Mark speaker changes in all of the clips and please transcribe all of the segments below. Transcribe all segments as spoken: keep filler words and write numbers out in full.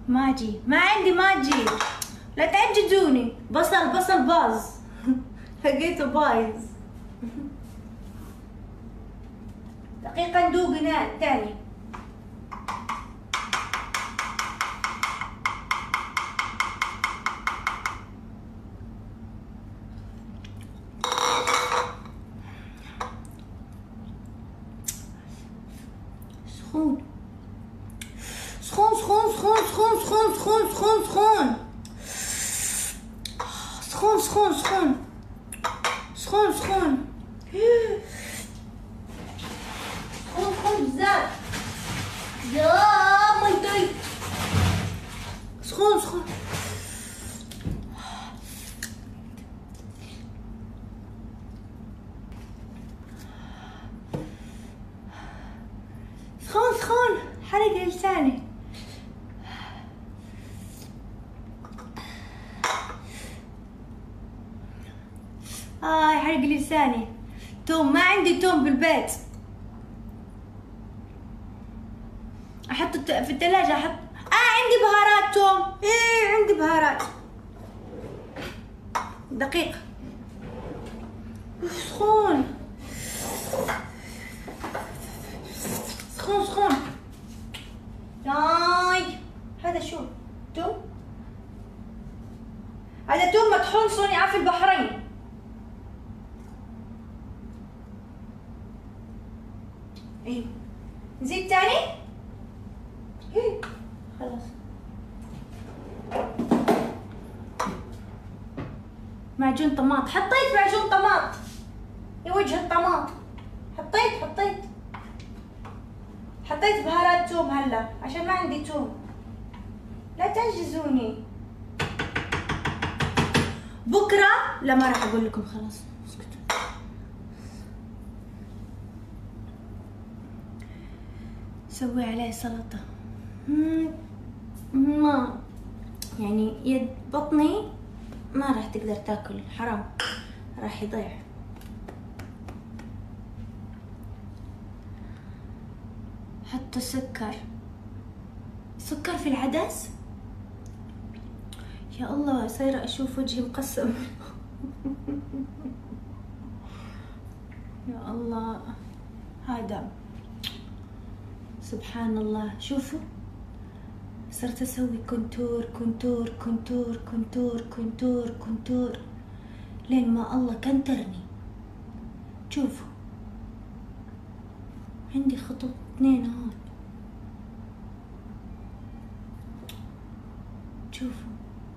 Speaker 1: ماجي ما عندي ماجي، لا تعجزوني. بصل بصل باظ لقيته بايظ. دقيقة ندوق تاني. سخون سخون سخون سخون سخون سخون سخون سخون سخون سخون سخون سخون سخون سخون سخون سخون بزاف. يا ماي سخون سخون. سخون سخون حرق لساني. آه حرق لساني. توم ما عندي توم بالبيت. احط في الثلاجة احط. اه عندي بهارات توم. ايه عندي بهارات. دقيقة. سخون سخون سخون. ياي هذا شو؟ توم؟ هذا توم مطحون صنع في البحرين. ايوه نزيد تاني؟ ايه خلاص. معجون طماط. حطيت معجون طماط يا وجه الطماط. حطيت حطيت حطيت بهارات توم هلا عشان ما عندي توم. لا تعجزوني. بكره لا ما راح اقول لكم خلاص اسكتوا. سوي عليه سلطة. ما يعني يد بطني ما راح تقدر تاكل، حرام راح يضيع. حطوا سكر. سكر في العدس. يا الله صايرة اشوف وجهي مقسم. يا الله هذا سبحان الله. شوفوا صرت اسوي كونتور كونتور كونتور كونتور كونتور كونتور لين ما الله كنترني. شوفوا عندي خطوط اثنين هون. شوفوا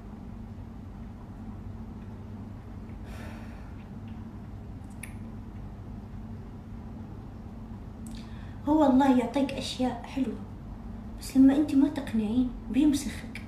Speaker 1: هو الله يعطيك اشياء حلوة بس لما انت ما تقنعين بيمسخك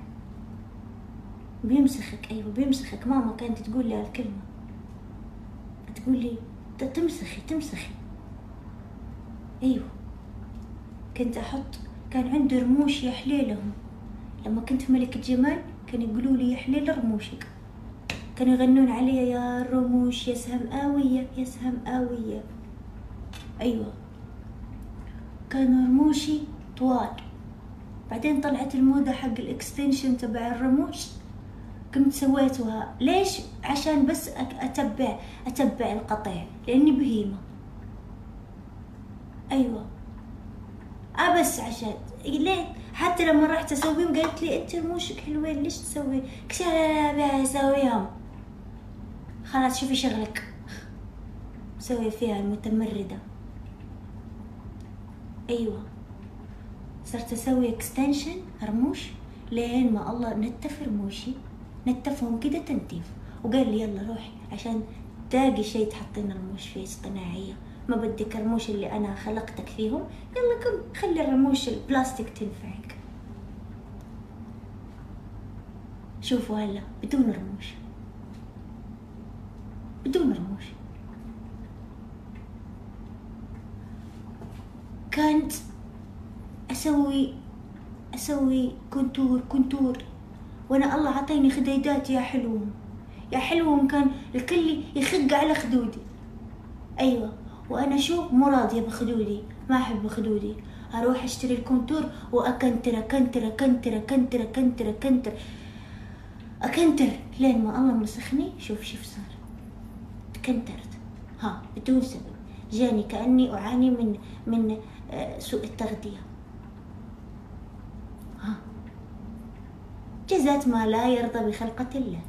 Speaker 1: بيمسخك. ايوه بيمسخك. ماما كانت تقول لي هالكلمة، تقول لي تمسخي تمسخي. ايوه كنت احط، كان عندي رموش يا حليلهم لما كنت ملكة جمال، كانوا يقولوا لي يا حليل رموشك، كانوا يغنون علي يا رموش يا سهم قاوية يا سهم قاوية. ايوه كانوا رموشي طوال. بعدين طلعت الموضة حق الاكستنشن تبع الرموش، قمت سويتها. ليش؟ عشان بس اتبع اتبع القطيع لاني بهيمة. ايوه اه بس عشان ليه حتى لما رحت اسويهم قالت لي انت رموشك حلوين ليش تسوي؟ قلت لا لا اسويهم. خلاص شوفي شغلك. مسوية فيها المتمردة. ايوه صرت اسوي اكستنشن رموش لين ما الله نتف رموشي، نتفهم كده تنتيف، وقال لي يلا روحي عشان تلاقي شيء تحطين رموش فيه اصطناعية، ما بدك الرموش اللي انا خلقتك فيهم، يلا كم خلي الرموش البلاستيك تنفعك. شوفوا هلا بدون رموش بدون رموش. كانت اسوي اسوي كونتور كونتور وانا الله عطيني خديدات يا حلوهم يا حلوهم، كان الكل يخق على خدودي. ايوه وانا شو مو راضيه بخدودي، ما احب خدودي، اروح اشتري الكونتور واكنتر اكنتر اكنتر اكنتر اكنتر اكنتر اكنتر لين ما الله مسخني. شوف شوف صار تكنترت ها بدون سبب، جاني كأني أعاني من من سوء التغذية. ها جزات ما لا يرضى بخلقة الله.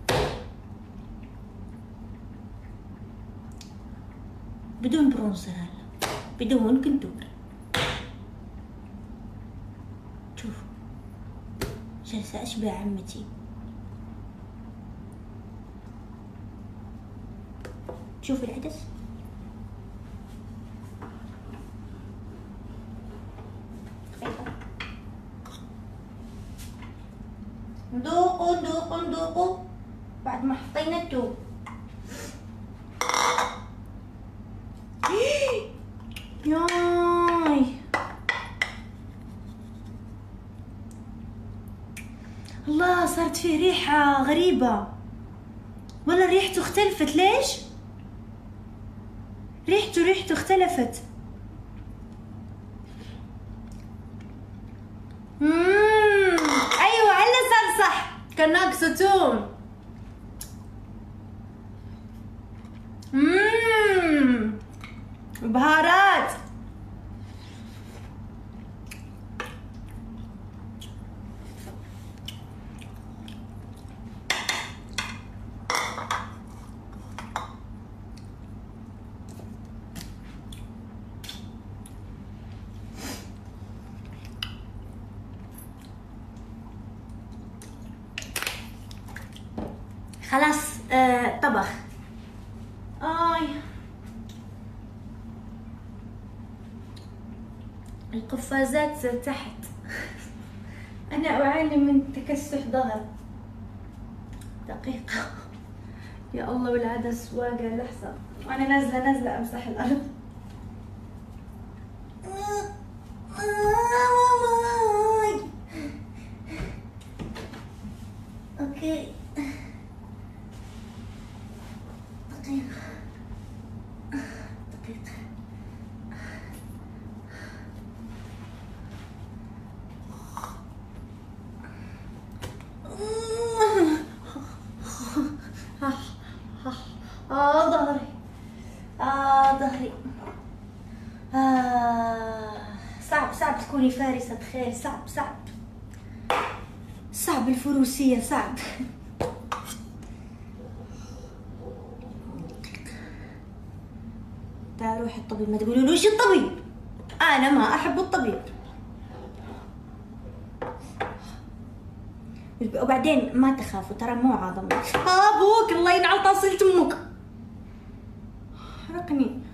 Speaker 1: بدون برونزر هلا، بدون كنتور. شوف جالسة أشبه عمتي. شوف العدس ندوقوا ندوقوا ندوقوا بعد ما حطينا التوم. ياي الله، صارت فيه ريحة غريبة والله، ريحته اختلفت. ليش؟ ريحته ريحته اختلفت. مم. ايوه على صار صح، كان ناقصه توم. مم. بهارات. خلاص آه طبخ. آي القفازات تحت. أنا أعاني من تكسح ظهر. دقيقة يا الله، والعدس واقع لحظة وأنا نازلة نازلة أمسح الأرض. أوكي دقيقة دقيقة. آه ظهري، آه ظهري، آه صعب صعب تكوني فارسة خير، صعب صعب صعب الفروسية صعب. تعالوا روح الطبيب، ما تقولوا له وش الطبيب، انا ما احب الطبيب. وبعدين ما تخافوا ترى مو عظم. ابوك الله ينعل طاسلة امك، حرقني.